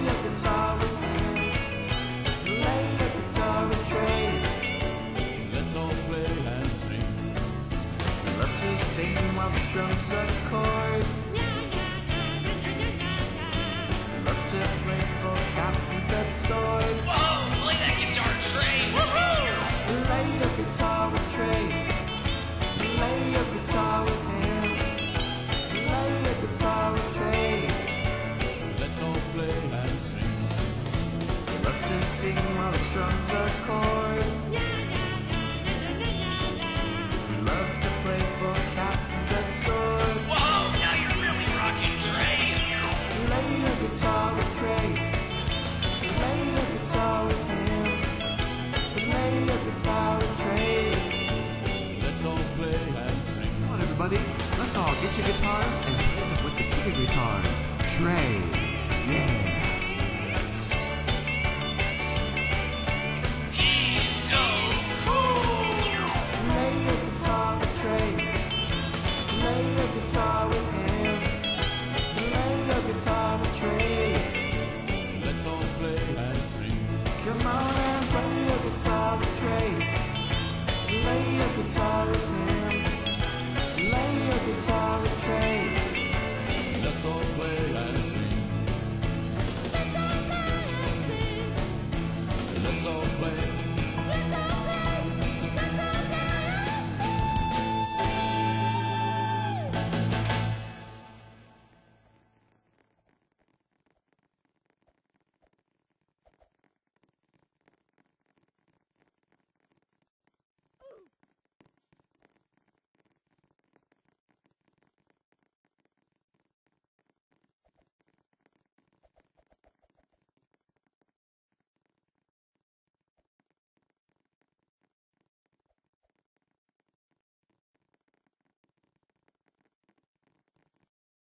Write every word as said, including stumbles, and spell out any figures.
Play a guitar with him. Play a guitar with Trey. Let's all play and sing. He loves to sing while the strums are chord. He loves to play for Captain Fred Sword. Whoa! Play that guitar, Trey! Woohoo! Play a guitar with Trey. Play a guitar with him. Play a guitar with Trey. Let's all play and sing. He loves to sing while the strums are chord. He loves to play for Captain Fred Sword. Whoa! Now you're really rocking, Trey! Play a guitar with Trey. Play a guitar with him. Play a guitar with Trey. Let's all play and sing. Come on, everybody. Let's all get your guitars and play them with the bigger guitars. Trey. Yeah. He's so cool! Play a guitar with Trey. Play a guitar with him. Play a guitar with Trey. Let's all play and sing. Come on and play a guitar with Trey. Play a guitar with him.